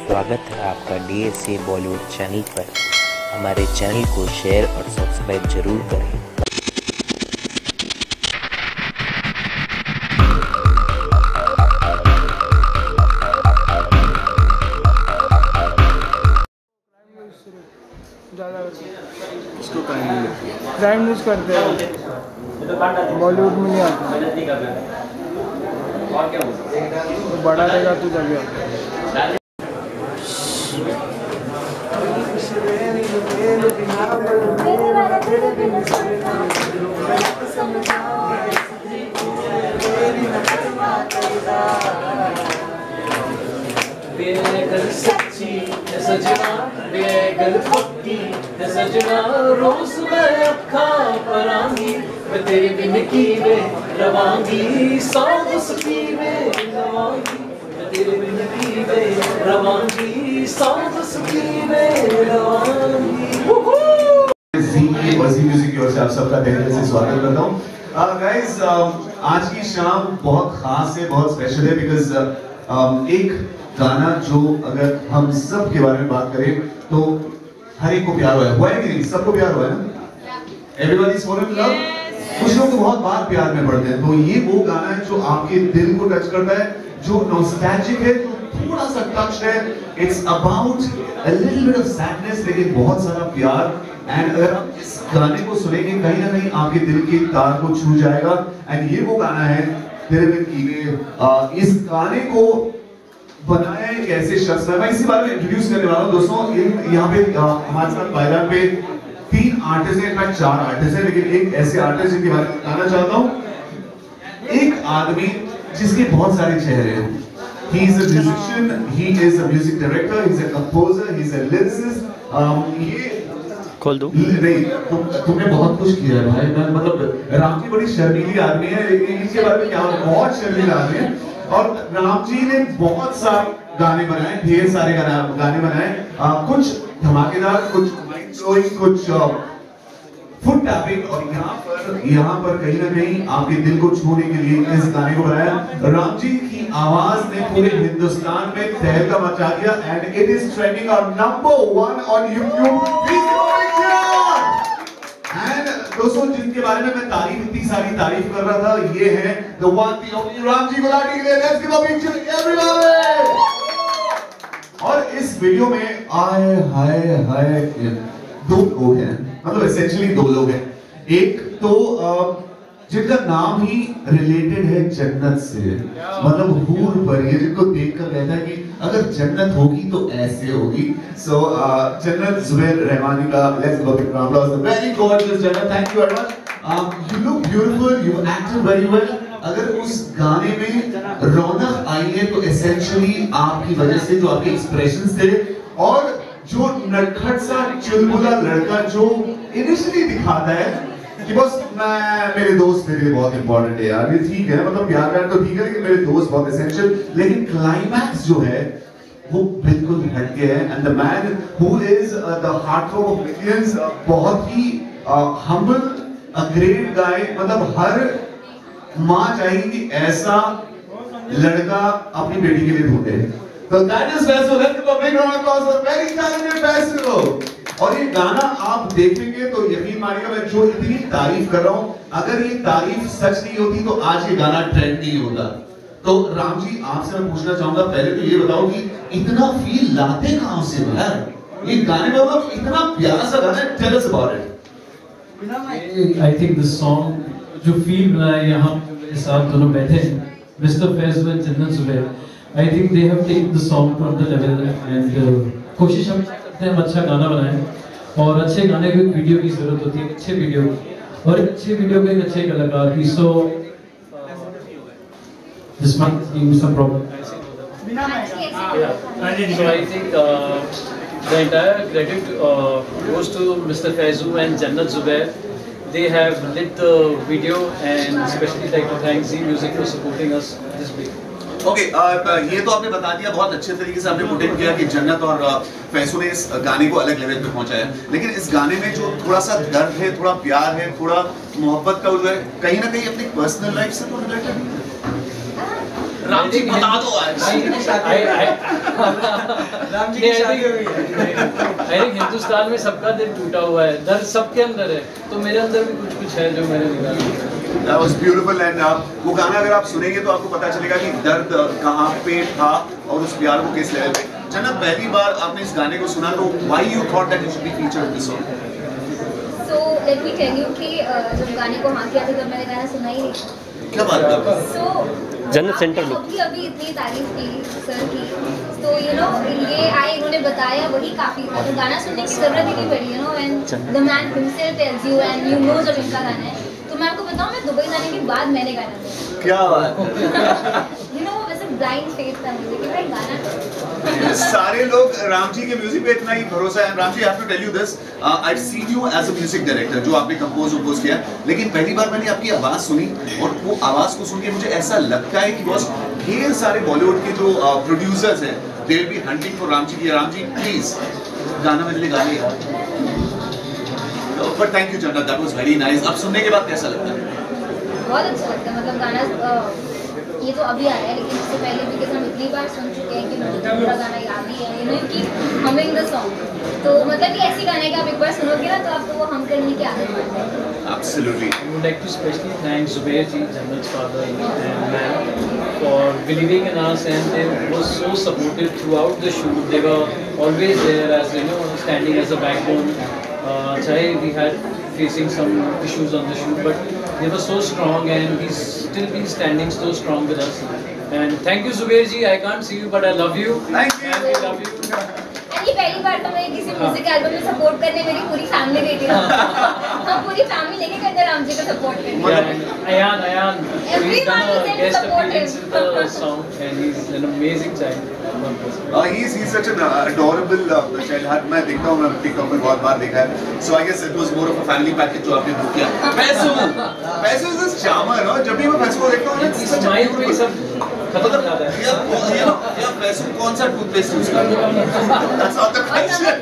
स्वागत है आपका DSA बॉलीवुड चैनल पर। हमारे चैनल को शेयर और सब्सक्राइब जरूर करें। इसको क्राइम न्यूज़ करते हैं, बॉलीवुड में नहीं आता। तो बड़ा रहेगा तो जब सच्ची सजना बेगल पक्की सजना रोज मैं अखा परांगी मैं तेरे बिन की वे रवांगी साथ सकी वे रवांगी मैं तेरे बिन की वे रवांगी साथ सकी वे रवांगी। वज़ी म्यूजिक की ओर से आप सबका तहे से स्वागत करता हूँ। गाइस आज की शाम बहुत खास है, बहुत स्पेशल है बिकॉज एक गाना जो अगर हम सब के बारे में बात करें तो हर एक को प्यार हुआ है कि नहीं? सबको प्यार हुआ है ना? Everyone is fallen in love. कुछ लोग तो बहुत बार प्यार में पड़ते हैं, तो ये वो गाना है जो आपके दिल को टच करता है, जो नॉस्टैल्जिक है, जो थोड़ा सा टच है। It's about a little bit of sadness लेकिन बहुत सारा प्यार। एंड अगर आप इस गाने को सुनेंगे कहीं ना कहीं आपके दिल के तार को छू जाएगा। एंड ये वो गाना है तेरे बिन की। इस गाने को बनाया एक ऐसे शख्स है, मैं इसी बारे में इंट्रोड्यूस करने वाला हूं दोस्तों। यहाँ पे हमारे साथ पायदान पे 3 आर्टिस्ट हैं, इनफैक्ट 4 आर्टिस्ट हैं, लेकिन एक ऐसे आर्टिस्ट जिनके बारे में बताना चाहता हूं। एक आदमी जिसके बहुत सारे चेहरे हैं। He is a musician, he is a music director, he is a composer, he is a lyricist। ये खोल दो नहीं, तुमने बहुत कुछ किया है भाई। मैं मतलब राम जी बड़ी शर्मीली आदमी है, इनके बारे में क्या, बहुत शर्मीला आदमी है। और राम जी ने बहुत सारे गाने बनाए, ढेर सारे गाने बनाए, कुछ धमाकेदार, कुछ माइंड ब्लोइंग, कुछ फुट टैपिंग। और यहाँ पर कहीं ना कहीं आपके दिल को छूने के लिए इस गाने को बनाया। राम जी की आवाज ने पूरे हिंदुस्तान में तहलका मचा दिया and it is trending on number 1 on YouTube। And दोस्तों जिनके बारे में मैं इतनी सारी तारीफ कर रहा था, ये है the one the only Ram ji Gulati के लिए। Let's give a big cheer everyone. और इस वीडियो में आए हाय हाय 2 लोग हैं, मतलब एसेंशियली 2 लोग हैं। एक तो जिनका नाम ही रिलेटेड है जन्नत से, मतलब हूर परी है, जिनको देखकर कहता है कि अगर जन्नत होगी तो ऐसे होगी। सो जन्नत जुबैर रहमानी का let's go big round of very gorgeous Jannat, thank you very much. You look beautiful, you acted very well. अगर उस गाने में रौनक आई है तो एसेंशियली आपकी वजह से, जो आपके एक्सप्रेशंस थे और जो नटखट सा चुलबुला लड़का जो इनिशियली दिखाता है कि बस मेरे दोस्त मेरे लिए बहुत इंपॉर्टेंट है यार, ये ठीक है, मतलब प्यार व्यार तो ठीक है लेकिन मेरे दोस्त बहुत एसेंशियल। लेकिन क्लाइमैक्स जो है वो बिल्कुल हट के है। And the man who is the heartthrob of millions, बहुत ही हम्बल, अ ग्रेट गाय। मतलब हर माँ चाहेगी कि ऐसा लड़का अपनी बेटी के लिए ढूंढे। तो that is Faislo. Let's give a big round of applause for very talented Faislo. और ये गाना आप देखेंगे तो यकीन मानिएगा, मैं जो इतनी तारीफ कर रहा हूं, अगर ये तारीफ सच नहीं होती तो आज ये गाना ट्रेंड नहीं होता। तो राम जी आपसे मैं पूछना चाहूंगा, पहले तो ये बताओ कि इतना फील लाते कहां से यार? ये गाने में मतलब इतना प्यारा सा गाना है, tell us about it. I think this song जो फील बनाया, यहाँ मेरे साथ दोनों बैठे हैं, mister Faiz and Jannat Zubair. I think they have taken the song from the level and कोशिश हम करते हैं हम अच्छा गाना बनाएं। और अच्छे गाने को एक वीडियो की जरूरत होती है, अच्छे वीडियो की, और अच्छे वीडियो को एक अच्छे कलाकार की। So this might seem some problem. So I think the entire credit goes to Mr. Faizu and Jannat Zubair. They have lit the video, and especially like to thank Zee Music for supporting us this week. Okay, ये तो आपने बता दिया, बहुत अच्छे तरीके से आपने पुट इन किया कि जन्नत और फैसू ने इस गाने को अलग लेवल पे पहुंचाया। लेकिन इस गाने में जो थोड़ा सा दर्द है, थोड़ा प्यार है, थोड़ा मोहब्बत का उल्लेख कहीं ना कहीं अपनी पर्सनल लाइफ से तो रिलेटेड है। राम जी बता दो आज। हिंदुस्तान में सबका दिल टूटा हुआ है, दर्द सबके अंदर है, तो मेरे अंदर भी कुछ कुछ है जो मैंने निकाला। That was beautiful and वो गाना अगर आप सुनेंगे तो आपको पता चलेगा कि दर्द कहाँ पे था और उस प्यार को किस लेवल पे। जन्नत पहली बार आपने इस गाने को सुना तो why you thought that you should be featured in this song? So let me tell you कि जब गाने को हाँ किया था तब मैंने गाना सुना ही नहीं। क्या बात है? So जन्नत सेंटर में अभी इतनी तारीफ की सर की, तो यू नो ये आए इन्होंने बताया वही काफी था, तो गाना सुनने की जरूरत ही नहीं पड़ी, you know and the man himself tells you and you know जब इनका गाना है। तो मैं आपको बताऊं, मैं दुबई जाने के बाद मैंने गाना सुना। क्या बात है? यू नो वैसे ब्लाइंड फेथ था मुझे कि भाई गाना सारे लोग राम जी के म्यूजिक पे इतना ही भरोसा है। Ram ji, I have to tell you this, I have seen you as a music director, जो आपने कंपोज किया, लेकिन पहली बार मैंने आपकी आवाज सुनी और वो आवाज को सुन के मुझे ऐसा लगता है कि बॉस ढेर सारे बॉलीवुड के जो प्रोड्यूसर्स हैं, they will be hunting for Ram ji की, राम जी प्लीज गाना मेरे लिए गाइए। But thank you Jannat, that was very nice. अब सुनने के बाद कैसा लगता है? बहुत अच्छा लगता है, मतलब गाना ये तो अभी आया है, लेकिन इससे पहले भी हम इतनी बार सुन चुके हैं कि मुझे तो पूरा गाना याद ही है, यू नो कि हमिंग द सॉन्ग। तो मतलब कि ऐसी गाने का आप एक बार सुनोगे ना तो आपको वो हम करने की आदत पड़ जाएगी। Absolutely. I would like to especially thank Zubair ji, Jannat's father and man, for believing in us, and they were so supportive throughout the shoot. They were always there as, you know, standing as a backbone. Chahe we had facing some issues on the shoot, but they were so strong and he's still been standing so strong with us. And thank you Zubair ji, I can't see you but I love you. Thank you. And we love you. ये पहली बार तो मैं किसी music album में support करने मेरी पूरी family गई थी ना। हम पूरी फैमिली लेके गए थे राम जी को सपोर्ट करने। Yeah, Ayan, he's done a guest appearance in the song and he's an amazing child. He's such an adorable child. मैं देखता हूँ, मैं टिकटॉक में बहुत बार देखा है। So I guess it was more of a family package जो आपने बुक किया। पैसू is this charmer, no? जब भी मैं पैसू को देखता हूँ ना, इस स्माइल पे सब खत्म हो जाता है। या पैसू कौन सा टूथपेस्ट यूज करता है? That's not the question.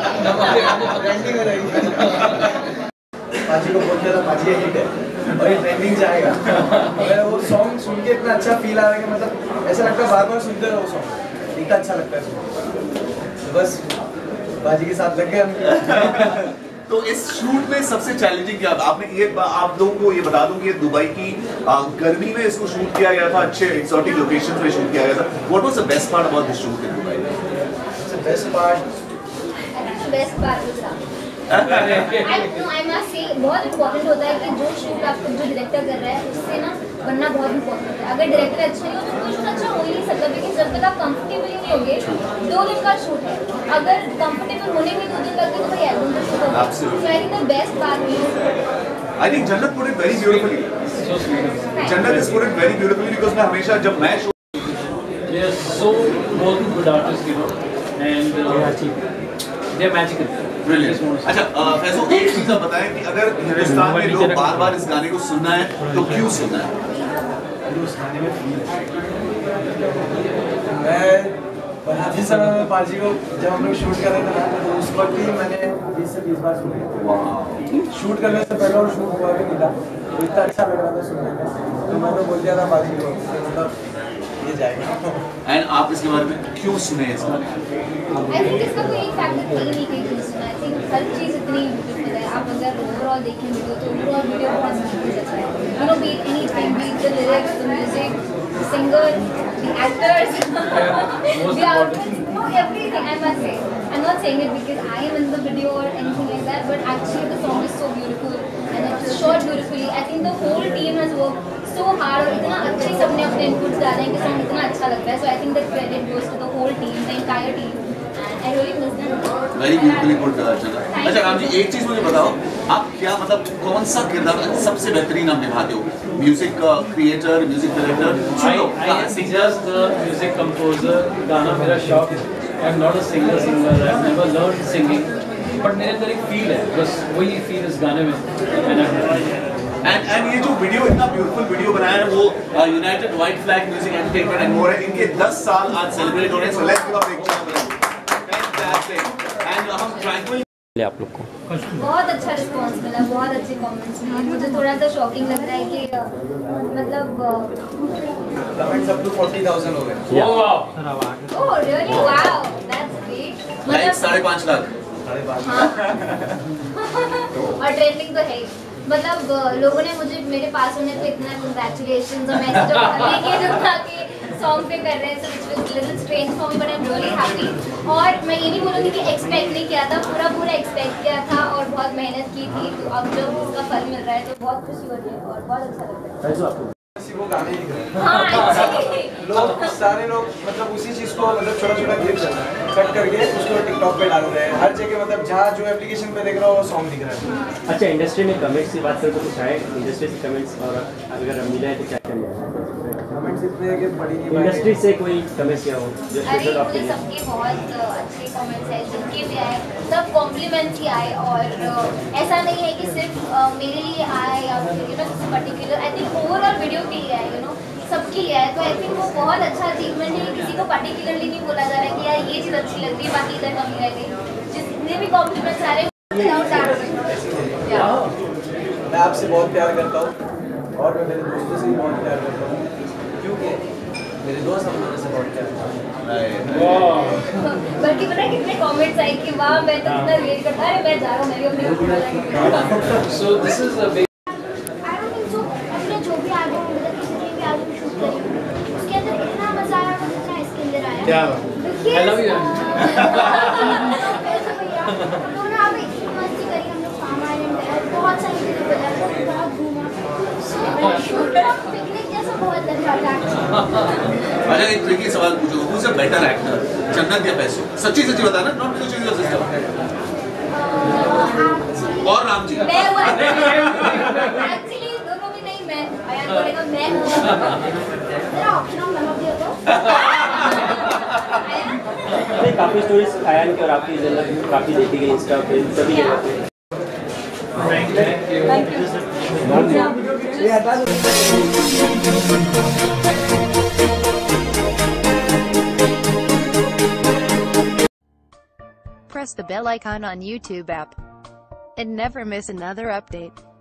पाजी को बोल दिया था पाजी ये हिट है और ये ट्रेंडिंग जाएगा। मैं वो सॉन्ग सुन के इतना अच्छा फील आ रहा है कि मतलब ऐसा लगता है बार बार सुनते रहो सॉन्ग, इतना अच्छा लगता है। तो बस पाजी के साथ लग गए हम। तो इस शूट में सबसे चैलेंजिंग क्या था? आपने ये आप लोगों को ये बता दूं कि ये दुबई की गर्मी में इसको शूट किया गया था, अच्छे एक्सोटिक लोकेशंस में शूट किया गया था। What was the best part about this shoot in Dubai? Best part best part I must say बहुत इम्पोर्टेंट होता है कि जो शूट आपको जो डायरेक्टर कर रहा है उससे ना बनना बहुत इम्पोर्टेंट होता है। अगर डायरेक्टर अच्छा नहीं हो तो कोई शूट अच्छा हो ही नहीं सकता, क्योंकि जब तक आप कंफर्टेबल ही नहीं होगे, 2 दिन का शूट है, अगर कंफर्टेबल होने में 2 दिन लगते तो कोई एल्बम का शूट होगा। So I think the best part is I think Jannat put it very beautifully. So sweet. Jannat has put it very beautifully because मैं हमेशा जब मैं They are so both good artists, you know, and they are magical. Brilliant. अच्छा फैजू, एक चीज आप बताएं कि अगर हिंदुस्तान में लोग बार-बार इस गाने को सुनना है तो क्यों सुनना है? उस गाने में फील मैं बनाते समय में पाजी को जब हम लोग शूट कर रहे थे ना तो उस वक्त ही मैंने 20 से 20 बार सुना। शूट करने से पहले और शूट हुआ भी नहीं था तो इतना अच्छा लग रहा था सुनने में, तो मैंने बोल दिया था पाजी को मतलब ये जाएगा। एंड आप इसके बारे में क्यों सुने इस गाने? I think इसका कोई एक फैक्टर है नहीं कि क्यों सुना। I think हर चीज़ इतनी ब्यूटीफुल है। आप अगर ओवरऑल देखें वीडियो तो ओवरऑल वीडियो बहुत ब्यूटीफुल अच्छा है। You know, be it anything, be it the lyrics, the music, the singer, the actors, the outfits, no, everything. I must say, I'm not saying it because I am in the video or anything like that, but actually the song is so beautiful and it's shot beautifully. I think the whole team has worked so hard और इतना अच्छे सबने अपने inputs डाले हैं कि song इतना अच्छा लगता है। So I think the credit goes to the whole team, the entire team. And I really miss them. Very beautifully put, Jannat. अच्छा राम जी, एक चीज मुझे बताओ, आप क्या मतलब कौन सा किरदार सबसे बेहतरीन आप निभाते हो? Music creator, music director? I am just the music composer. गाना मेरा शौक है। I am not a singer. I have never learned singing. But मेरे अंदर एक फील है, बस वही फील इस गाने में। एंड ये जो वीडियो इतना ब्यूटीफुल वीडियो बनाया है वो United White Flag Music Entertainment and more है, इनके 10 साल आज सेलिब्रेट हो रहे हैं। So let's give a big चैप। फैंटास्टिक। एंड हम ट्रैंक्विल मिले आप लोग को? बहुत अच्छा रिस्पांस मिला, बहुत अच्छे कमेंट्स मिले। मुझे थोड़ा सा शॉकिंग लग रहा है कि मतलब कमेंट्स अप टू 40,000 हो गए। या oh really wow that's great. Like 5.5 lakh. हाँ। और ट्रेंडिंग तो है ही। मतलब लोगों ने मुझे मेरे पास होने पे इतना कंग्रेचुलेशंस और मैसेज उठा के सॉन्ग पे कर रहे हैं, so it's little strange for me but I am really happy. और मैं ये नहीं बोलूँगी कि एक्सपेक्ट नहीं किया था, पूरा एक्सपेक्ट किया था और बहुत मेहनत की थी, तो अब जब उसका फल मिल रहा है तो बहुत खुशी हो रही है और बहुत अच्छा लग रहा है। वो गाने लिख रहे हैं। हाँ actually। लोग सारे लोग मतलब उसी चीज को मतलब छोटा क्लिप कट करके उसको टिकटॉक पे डाल रहे हैं, हर जगह मतलब जहाँ जो एप्लीकेशन पे देख रहा हो वो सॉन्ग दिख रहा है। अच्छा, इंडस्ट्री में कमेंट्स की बात करें तो कुछ है इंडस्ट्री से कमेंट्स, और अगर मिला है तो क्या क्या मिला है? कमेंट्स इतने हैं कि बड़ी नहीं इंडस्ट्री से कोई कमेंट्स किया हो जो अरे स्पेशल आपके मुझे लिए? सबके बहुत अच्छे कमेंट्स आए, जिनके भी आए सब कॉम्प्लीमेंट्स ही आए। और ऐसा नहीं है कि सिर्फ मेरे लिए आए या फिर किसी particular, I think overall video के लिए आए, सबके लिए आए। तो आई थिंक वो बहुत अच्छा अचीवमेंट है कि किसी को पर्टिकुलरली नहीं बोला जा रहा है कि यार ये चीज़ अच्छी लग रही है बाकी इधर कमी रह गई। जितने भी कॉम्प्लीमेंट्स आ रहे हैं मैं आपसे बहुत प्यार करता हूँ और मैं मेरे दोस्तों से भी बहुत प्यार करता हूँ, क्योंकि मेरे दोस्त हम लोगों से बहुत प्यार करते हैं। बल्कि पता है कितने कमेंट्स आए कि वाह मैं तो इतना रिलेट करता, अरे मैं जा रहा हूँ, मैं भी अपने So this is a big I don't think so. अपने जो भी एल्बम मतलब किसी की भी एल्बम शूट करी उसके अंदर इतना मजा आया था जितना इसके अंदर आया। क्या Because, I love you. तो ना अभी इतनी मस्ती करी हम लोग, फार्म आइलैंड गए, बहुत सारी जगह पे गए, बहुत घूमा। शूट पिकनिक जैसा बहुत लग रहा था। अच्छा एक ट्रिकी सवाल पूछो, who is a better actor, Chandan या पैसो? सच्ची बताना, नॉट चेंज द सिस्टम। और राम जी। मैं एक्चुअली दोनों भी नहीं, मैं अयान बोलेगा मैं हूँ। तेरा option of none of the above. नहीं, काफ़ी स्टोरीज आयान की और आपकी काफ़ी देखी गई इंस्टा पे सभी जगह पे। Press the bell icon on YouTube app and never miss another update.